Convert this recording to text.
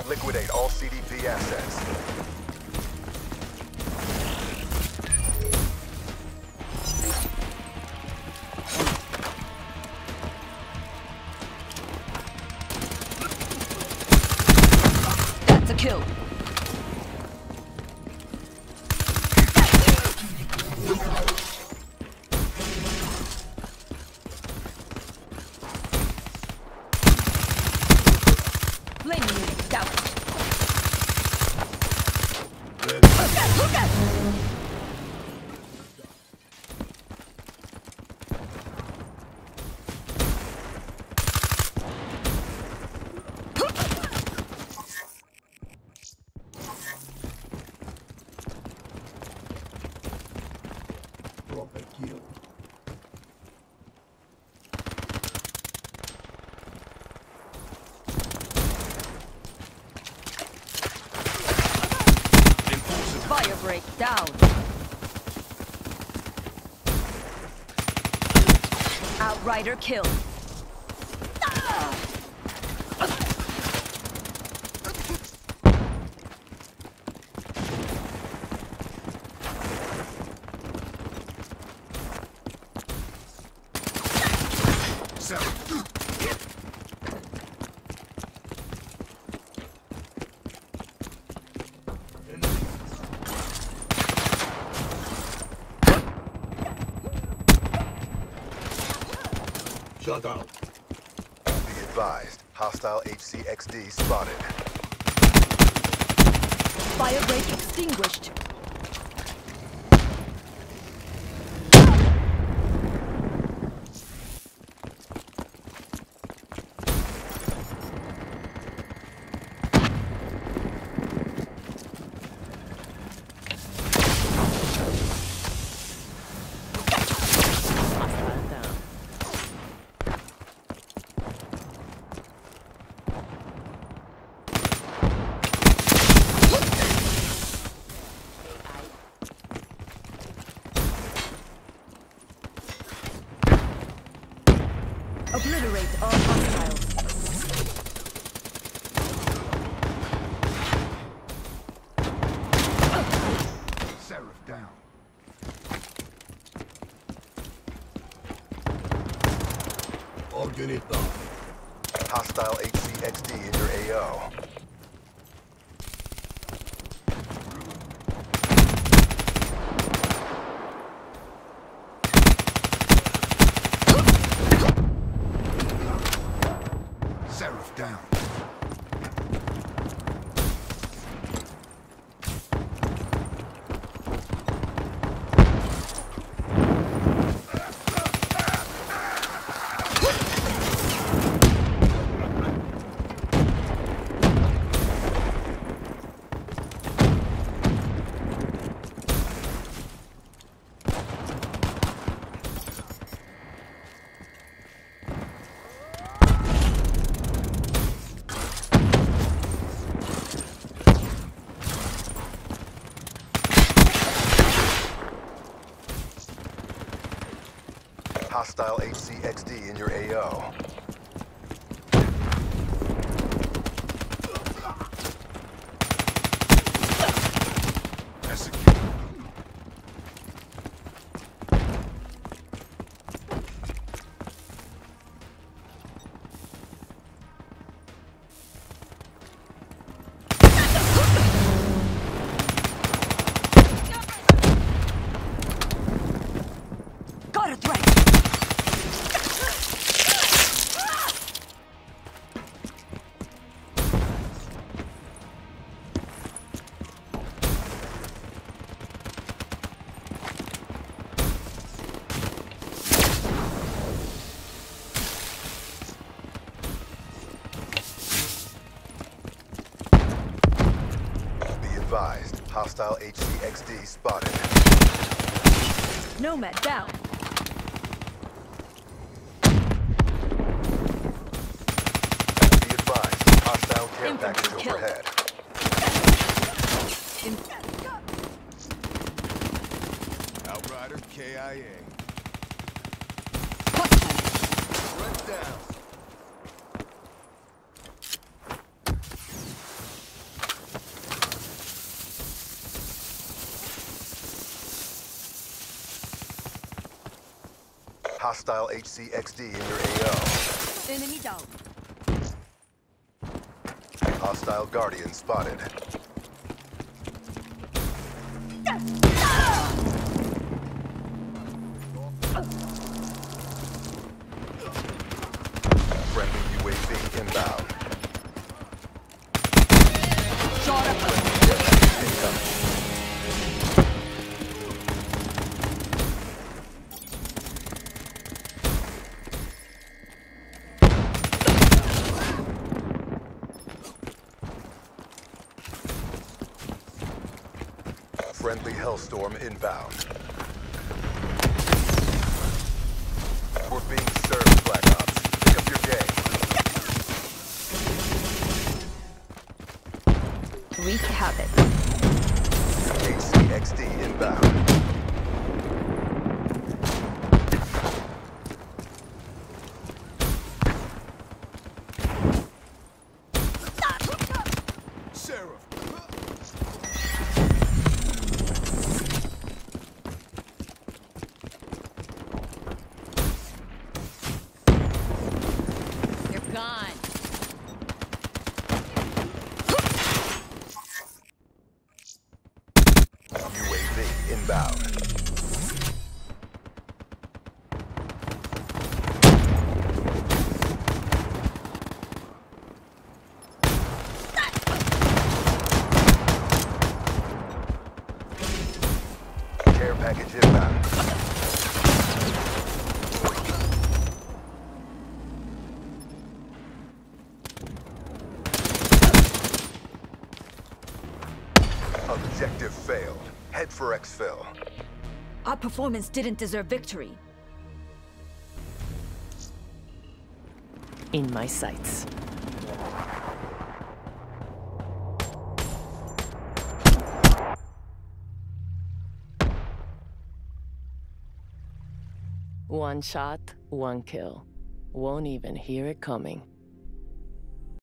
Liquidate all CDP assets. That's a kill. Flame unit down. Look at! Proper kill. Fire break down. Outrider kill. Shut out. Be advised, hostile HCXD spotted. Fire break extinguished. Obliterate all hostiles. Seraph down. All unit down. Hostile HCXD in your AO. Seraph down. Hostile HCXD in your AO. Execute. Got a threat. Be advised, hostile HCXD spotted. Nomad down. Be advised, hostile care Infantry package kill. overhead. Outrider KIA. Hostile. Run down. Hostile HCXD in your AO. Enemy down. Hostile Guardian spotted. Friendly UAV inbound. Shot up. Incoming. Friendly Hellstorm inbound. We're being served, Black Ops. Pick up your game. Wreak havoc. HCXD inbound. Seraph. You're gone. UAV inbound. Care package inbound. Objective failed. Head for exfil. Our performance didn't deserve victory. In my sights. One shot, one kill. Won't even hear it coming.